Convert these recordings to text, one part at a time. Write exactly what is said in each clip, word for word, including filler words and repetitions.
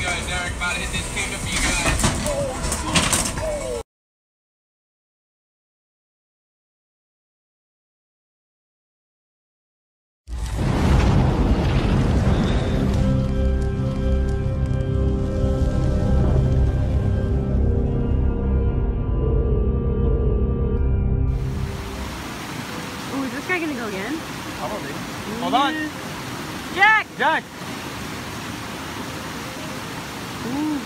go, Derek. About to hit this kingdom for you guys. Oh, is this guy gonna go again? Probably. Hold on. Jack! Jack! Ooh.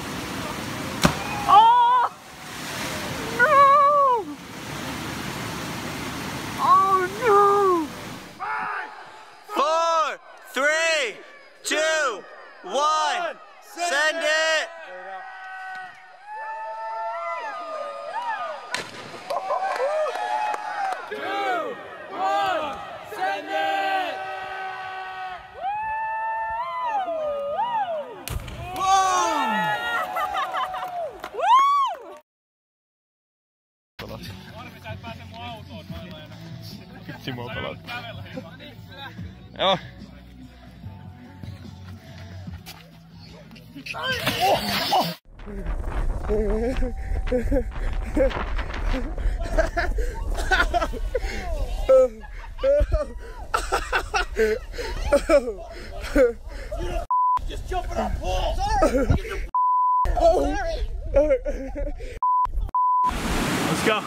Oh! No! Oh no! Five, four, three, two, one. Send it! Two, one, send it! Simo pelaa. Joo. Just jumping on balls! Let's go.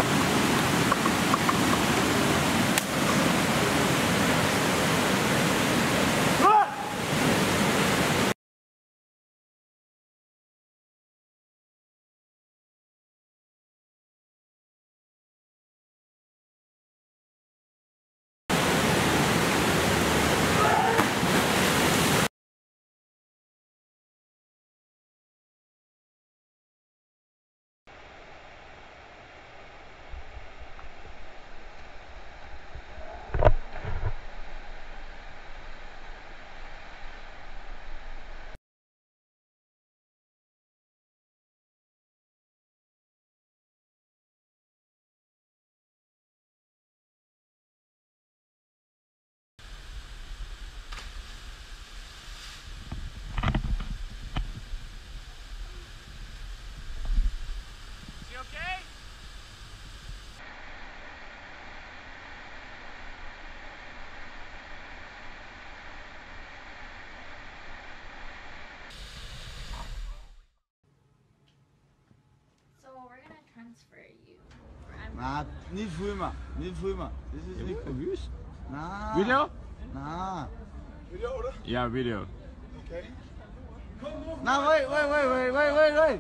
Nou, niet filmen, niet filmen. Dit is niet goed. Nou. Video? Nou. Video oder? Ja, video. Okay. Nou, wait, wait, wait, wait, wait, wait, wait.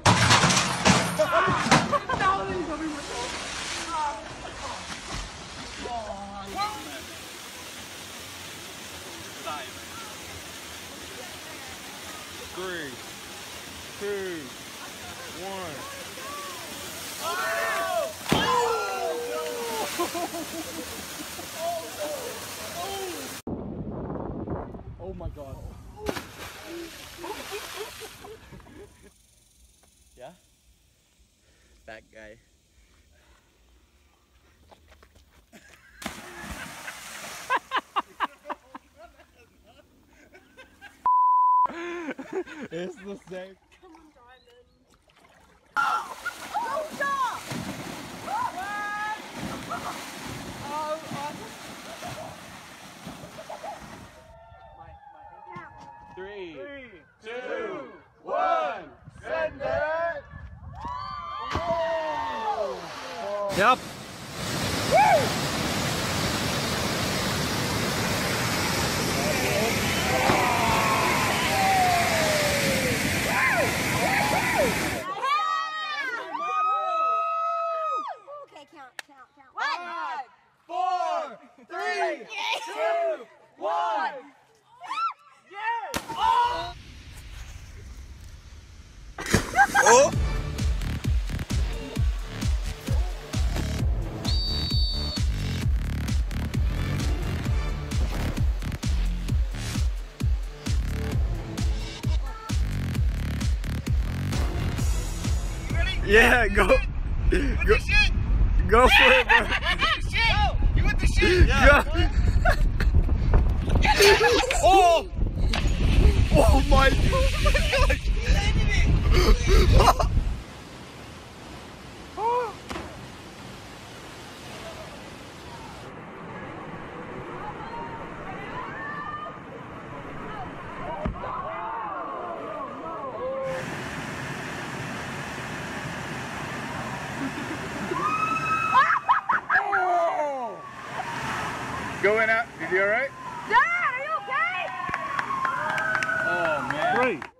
Three, two, one. Oh my god. Yeah? That guy. It's the same. Come on, Diamond. Oh, stop! What? Oh, Three, Three, two, one, send it! Yep. Woo! Oh! Yeah, go. Go, go for it, bro. You with the shit? Yeah. Go. Oh! Oh my god! Going out. Is he alright? Dad, are you okay? Oh man. Three.